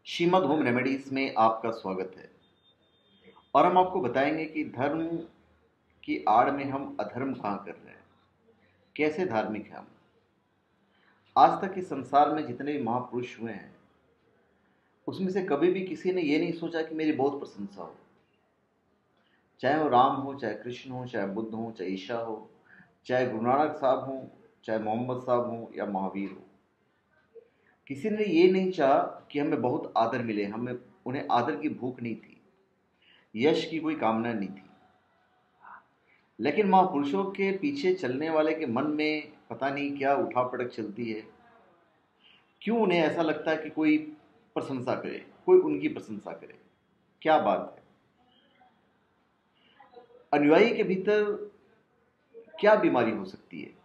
Shrimad home remedies में आपका स्वागत है। और हम आपको बताएंगे कि धर्म की आड़ में हम अधर्म कहाँ कर रहे हैं, कैसे धार्मिक हैं हम। आज तक इस संसार में जितने भी महापुरुष हुए हैं उसमें से कभी भी किसी ने ये नहीं सोचा कि मेरी बहुत प्रशंसा हो। चाहे वो राम हो, चाहे कृष्ण हो, चाहे बुद्ध हो, चाहे ईशा हो, चाहे गुरु नानक साहब हो, चाहे मोहम्मद साहब हो या महावीर हो, किसी ने ये नहीं चाहा कि हमें बहुत आदर मिले। हमें उन्हें आदर की भूख नहीं थी, यश की कोई कामना नहीं थी। लेकिन महापुरुषों के पीछे चलने वाले के मन में पता नहीं क्या उठापटक चलती है। क्यों उन्हें ऐसा लगता है कि कोई प्रशंसा करे, कोई उनकी प्रशंसा करे। क्या बात है, अनुयायी के भीतर क्या बीमारी हो सकती है?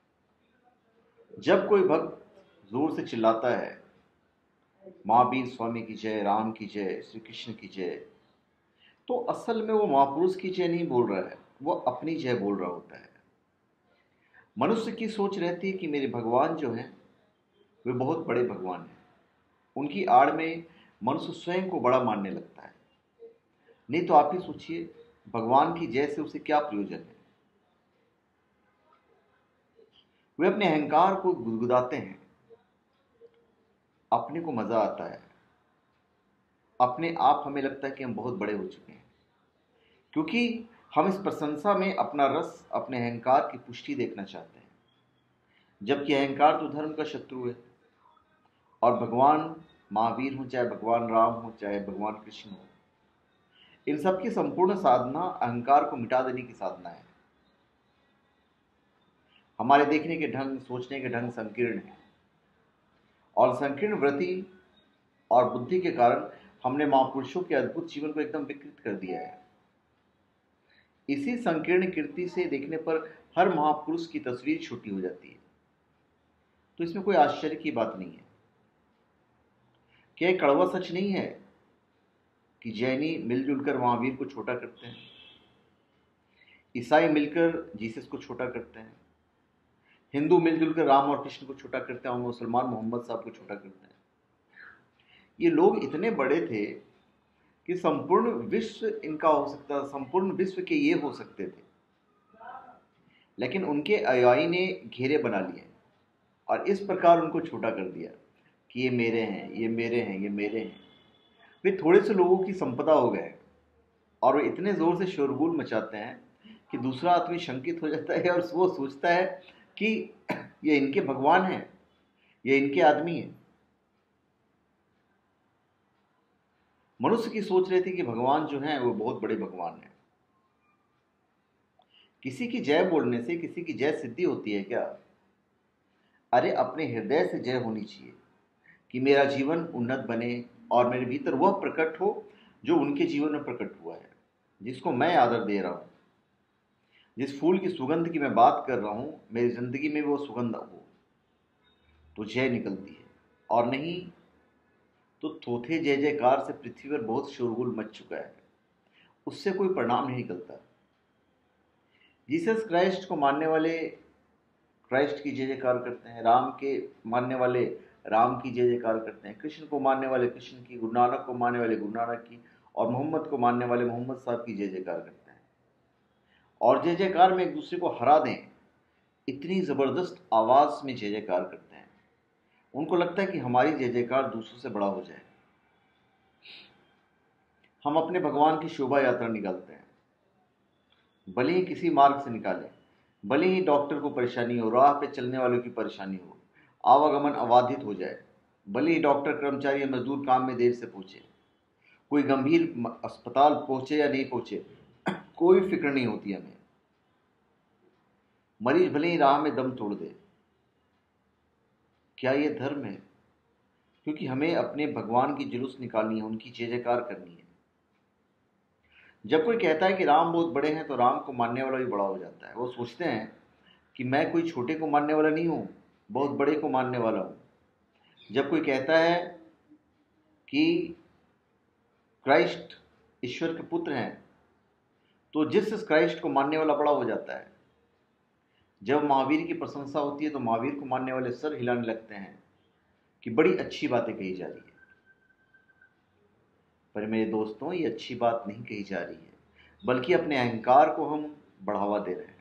जब कोई भक्त जोर से चिल्लाता है महावीर स्वामी की जय, राम की जय, श्री कृष्ण की जय, तो असल में वो महापुरुष की जय नहीं बोल रहा है, वो अपनी जय बोल रहा होता है। मनुष्य की सोच रहती है कि मेरे भगवान जो हैं वे बहुत बड़े भगवान हैं। उनकी आड़ में मनुष्य स्वयं को बड़ा मानने लगता है। नहीं तो आप ही सोचिए, भगवान की जय से उसे क्या प्रयोजन है? वे अपने अहंकार को गुदगुदाते हैं, अपने को मजा आता है, अपने आप हमें लगता है कि हम बहुत बड़े हो चुके हैं, क्योंकि हम इस प्रशंसा में अपना रस, अपने अहंकार की पुष्टि देखना चाहते हैं। जबकि अहंकार तो धर्म का शत्रु है। और भगवान महावीर हो, चाहे भगवान राम हो, चाहे भगवान कृष्ण हो, इन सब की संपूर्ण साधना अहंकार को मिटा देने की साधना है। हमारे देखने के ढंग, सोचने के ढंग संकीर्ण है, और संकीर्ण वृत्ति और बुद्धि के कारण हमने महापुरुषों के अद्भुत जीवन को एकदम विकृत कर दिया है। इसी संकीर्ण कीर्ति से देखने पर हर महापुरुष की तस्वीर छोटी हो जाती है। तो इसमें कोई आश्चर्य की बात नहीं है। क्या एक कड़वा सच नहीं है कि जैनी मिलजुल कर महावीर को छोटा करते हैं, ईसाई मिलकर जीसस को छोटा करते हैं, हिंदू मिलजुल कर राम और कृष्ण को छोटा करते हैं, और मुसलमान मोहम्मद साहब को छोटा करते हैं। ये लोग इतने बड़े थे कि संपूर्ण विश्व इनका हो सकता था, संपूर्ण विश्व के ये हो सकते थे। लेकिन उनके अनुयायी ने घेरे बना लिए और इस प्रकार उनको छोटा कर दिया कि ये मेरे हैं, ये मेरे हैं, ये मेरे हैं। वे थोड़े से लोगों की संपदा हो गए और वे इतने जोर से शोरगुल मचाते हैं कि दूसरा आदमी शंकित हो जाता है और वो सोचता है कि ये इनके भगवान हैं, ये इनके आदमी हैं। मनुष्य की सोच रही थी कि भगवान जो हैं वो बहुत बड़े भगवान हैं। किसी की जय बोलने से किसी की जय सिद्धि होती है क्या? अरे अपने हृदय से जय होनी चाहिए कि मेरा जीवन उन्नत बने और मेरे भीतर वह प्रकट हो जो उनके जीवन में प्रकट हुआ है, जिसको मैं आदर दे रहा हूं, जिस फूल की सुगंध की मैं बात कर रहा हूं, मेरी जिंदगी में वो सुगंध हो तो जय निकलती है। और नहीं तो थोथे जय जयकार से पृथ्वी पर बहुत शोरगुल मच चुका है, उससे कोई परिणाम नहीं निकलता। जीसस क्राइस्ट को मानने वाले क्राइस्ट की जय जयकार करते हैं, राम के मानने वाले राम की जय जयकार करते हैं, कृष्ण को मानने वाले कृष्ण की, गुरु नानक को मानने वाले गुरु नानक की, और मोहम्मद को मानने वाले मोहम्मद साहब की जय जयकार करते हैं। और जय जयकार में एक दूसरे को हरा दें, इतनी जबरदस्त आवाज में जय जयकार करते हैं। उनको लगता है कि हमारी जय जयकार दूसरों से बड़ा हो जाए। हम अपने भगवान की शोभा यात्रा निकालते हैं, भले ही किसी मार्ग से निकालें, भले ही डॉक्टर को परेशानी हो, राह पे चलने वालों की परेशानी हो, आवागमन अबाधित हो जाए, भले ही डॉक्टर, कर्मचारी या मजदूर काम में देर से पहुंचे, कोई गंभीर अस्पताल पहुंचे या नहीं पहुंचे, कोई फिक्र नहीं होती हमें। मरीज भले ही राह में दम तोड़ दे। क्या ये धर्म है? क्योंकि हमें अपने भगवान की जुलूस निकालनी है, उनकी जय जयकार करनी है। जब कोई कहता है कि राम बहुत बड़े हैं तो राम को मानने वाला भी बड़ा हो जाता है। वो सोचते हैं कि मैं कोई छोटे को मानने वाला नहीं हूं, बहुत बड़े को मानने वाला हूं। जब कोई कहता है कि क्राइस्ट ईश्वर के पुत्र हैं तो जिस क्राइस्ट को मानने वाला बड़ा हो जाता है। जब महावीर की प्रशंसा होती है तो महावीर को मानने वाले सर हिलाने लगते हैं कि बड़ी अच्छी बातें कही जा रही है। पर मेरे दोस्तों, ये अच्छी बात नहीं कही जा रही है, बल्कि अपने अहंकार को हम बढ़ावा दे रहे हैं।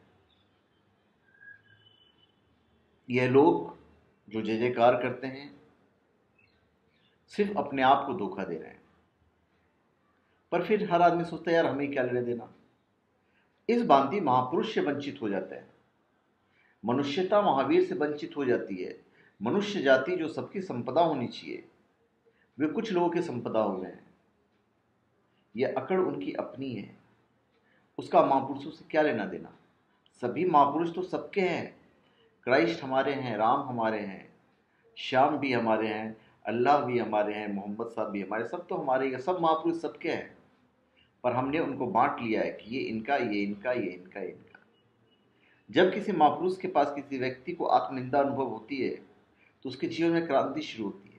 यह लोग जो जय जयकार करते हैं सिर्फ अपने आप को धोखा दे रहे हैं। पर फिर हर आदमी सोचता है, यार हमें क्या लेने देना। इस भांति महापुरुष से वंचित हो जाता है। मनुष्यता महावीर से वंचित हो जाती है। मनुष्य जाति जो सबकी संपदा होनी चाहिए, वे कुछ लोगों की संपदा हो गए हैं। यह अकड़ उनकी अपनी है, उसका महापुरुषों से क्या लेना देना। सभी महापुरुष तो सबके हैं। क्राइस्ट हमारे हैं, राम हमारे हैं, श्याम भी हमारे हैं, अल्लाह भी हमारे हैं, मोहम्मद साहब भी हमारे, सब तो हमारे ही हैं, सब महापुरुष सबके हैं। पर हमने उनको बांट लिया है कि ये इनका, ये इनका, ये इनका, ये इनका। जब किसी महापुरुष के पास किसी व्यक्ति को आत्मनिंदा अनुभव होती है तो उसके जीवन में क्रांति शुरू होती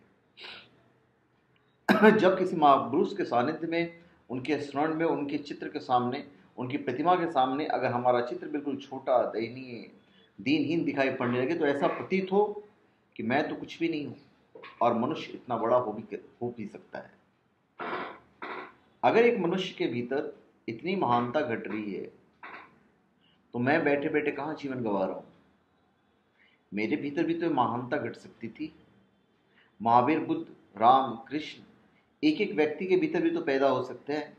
है। जब किसी महापुरुष के सानिध्य में, उनके स्मरण में, उनके चित्र के सामने, उनकी प्रतिमा के सामने अगर हमारा चित्र बिल्कुल छोटा, दयनीय, दीनहीन दिखाई पड़ने लगे तो ऐसा प्रतीत हो कि मैं तो कुछ भी नहीं हूं और मनुष्य इतना बड़ा हो भी सकता है। अगर एक मनुष्य के भीतर इतनी महानता घट रही है तो मैं बैठे बैठे कहाँ जीवन गंवा रहा हूं। मेरे भीतर भी तो महानता घट सकती थी। महावीर, बुद्ध, राम, कृष्ण एक एक व्यक्ति के भीतर भी तो पैदा हो सकते हैं।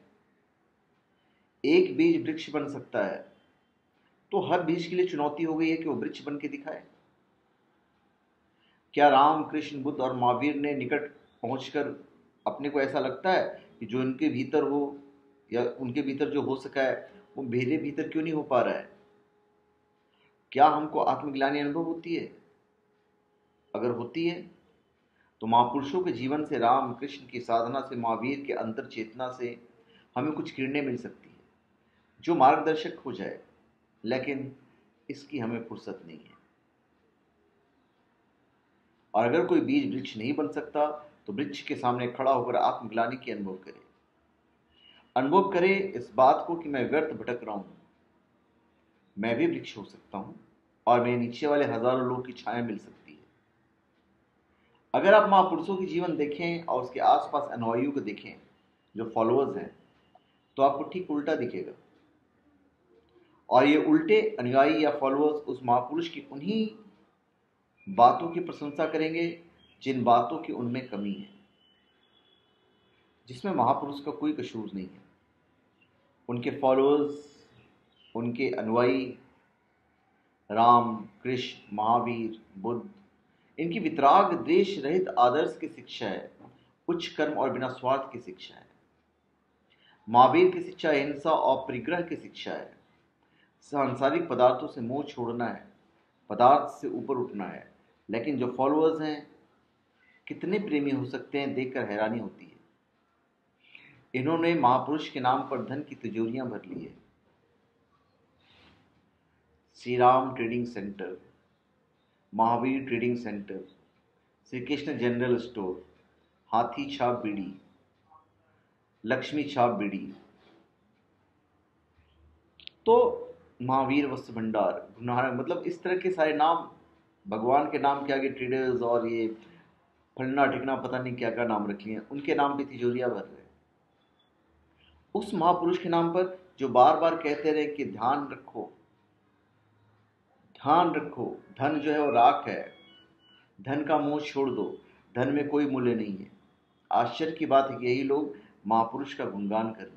एक बीज वृक्ष बन सकता है, तो हर बीज के लिए चुनौती हो गई है कि वो वृक्ष बन के दिखाए। क्या राम, कृष्ण, बुद्ध और महावीर ने निकट पहुंचकर अपने को ऐसा लगता है कि जो उनके भीतर हो या उनके भीतर जो हो सका है वो मेरे भीतर क्यों नहीं हो पा रहा है? क्या हमको आत्मग्लानि अनुभव होती है? अगर होती है तो महापुरुषों के जीवन से, राम कृष्ण की साधना से, महावीर के अंतर चेतना से हमें कुछ किरणें मिल सकती है जो मार्गदर्शक हो जाए, लेकिन इसकी हमें फुर्सत नहीं है। और अगर कोई बीज वृक्ष नहीं बन सकता तो वृक्ष के सामने खड़ा होकर आत्मग्लानि की अनुभव करे इस बात को कि मैं व्यर्थ भटक रहा हूं। मैं भी वृक्ष हो सकता हूं और मेरे नीचे वाले हजारों लोगों की छाया मिल सकती है। अगर आप महापुरुषों की जीवन देखें और उसके आसपास अनुयायियों को देखें जो फॉलोअर्स हैं, तो आपको ठीक उल्टा दिखेगा। और ये उल्टे अनुयायी या फॉलोअर्स उस महापुरुष की उन्हीं बातों की प्रशंसा करेंगे जिन बातों की उनमें कमी है, जिसमें महापुरुष का कोई कसूर नहीं है। उनके फॉलोअर्स, उनके अनुयायी, राम, कृष्ण, महावीर, बुद्ध, इनकी वितराग, द्वेष रहित आदर्श की शिक्षा है, उच्च कर्म और बिना स्वार्थ की शिक्षा है। महावीर की शिक्षा अहिंसा और परिग्रह की शिक्षा है। सांसारिक पदार्थों से मोह छोड़ना है, पदार्थ से ऊपर उठना है। लेकिन जो फॉलोअर्स हैं कितने प्रेमी हो सकते हैं, देखकर हैरानी होती है। इन्होंने महापुरुष के नाम पर धन की तिजोरियां भर ली है। Shri Ram trading centre, Mahavir trading centre, Shri Krishna general store, Hathi Chhap बीड़ी, लक्ष्मी छाप बीड़ी, तो महावीर वस्त्र भंडार, मतलब इस तरह के सारे नाम भगवान के नाम के आगे ट्रेडर्स और ये फलना ठिकना पता नहीं क्या क्या नाम रखे हैं, उनके नाम पे तिजोरियां भर रहे हैं। उस महापुरुष के नाम पर जो बार बार कहते रहे कि ध्यान रखो, ध्यान रखो, धन जो है वो राख है, धन का मोह छोड़ दो, धन में कोई मूल्य नहीं है। आश्चर्य की बात है कि यही लोग महापुरुष का गुणगान कर रहे हैं।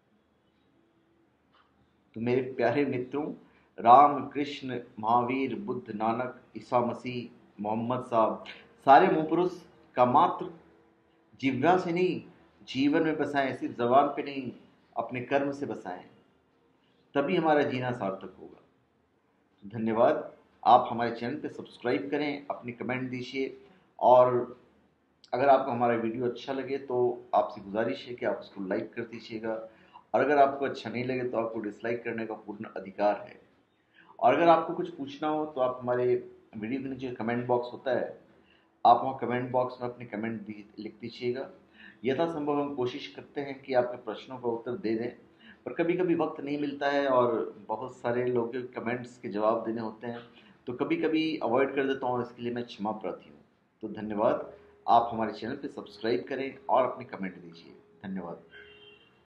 तो मेरे प्यारे मित्रों, राम, कृष्ण, महावीर, बुद्ध, नानक, ईसा मसीह, मोहम्मद साहब, सारे महापुरुष का मात्र जिह्वा से नहीं, जीवन में बसाएं। सिर्फ जबान पे नहीं, अपने कर्म से बसाएं, तभी हमारा जीना सार्थक होगा। धन्यवाद। आप हमारे चैनल पे सब्सक्राइब करें, अपनी कमेंट दीजिए, और अगर आपको हमारा वीडियो अच्छा लगे तो आपसे गुजारिश है कि आप उसको लाइक कर दीजिएगा, और अगर आपको अच्छा नहीं लगे तो आपको डिसलाइक करने का पूर्ण अधिकार है। और अगर आपको कुछ पूछना हो तो आप हमारे वीडियो के नीचे कमेंट बॉक्स होता है, आप वहाँ कमेंट बॉक्स में अपने कमेंट लिख दीजिएगा। यथासंभव हम कोशिश करते हैं कि आपके प्रश्नों का उत्तर दे दें, पर कभी कभी वक्त नहीं मिलता है और बहुत सारे लोगों के कमेंट्स के जवाब देने होते हैं, तो कभी कभी अवॉइड कर देता हूँ। इसके लिए मैं क्षमा प्रार्थी हूँ। तो धन्यवाद। आप हमारे चैनल पे सब्सक्राइब करें और अपने कमेंट दीजिए। धन्यवाद।